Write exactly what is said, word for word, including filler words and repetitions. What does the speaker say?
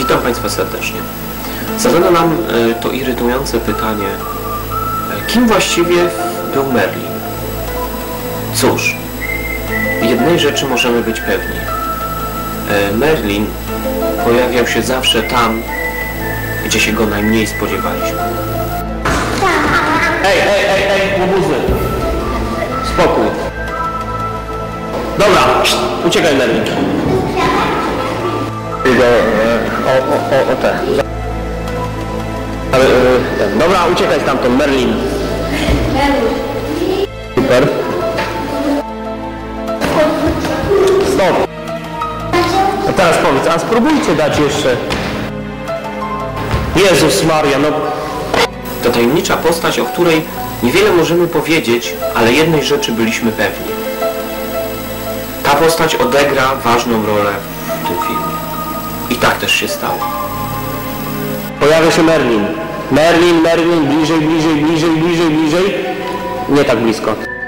Witam Państwa serdecznie. Zadano nam to irytujące pytanie, kim właściwie był Merlin? Cóż, jednej rzeczy możemy być pewni. Merlin pojawiał się zawsze tam, gdzie się go najmniej spodziewaliśmy. Ej, ej, ej, ej, łobuzy! Spokój. Dobra, uciekaj Merlin. O, o, o, o te. Ale, ten. Dobra, uciekaj stamtąd, Merlin. Super. Stop. A teraz powiedz, a spróbujcie dać jeszcze. Jezus Maria, no. To tajemnicza postać, o której niewiele możemy powiedzieć, ale jednej rzeczy byliśmy pewni. Ta postać odegra ważną rolę w tym filmie. I tak też się stało. Pojawia się Merlin. Merlin, Merlin, bliżej, bliżej, bliżej, bliżej, bliżej. Nie tak blisko.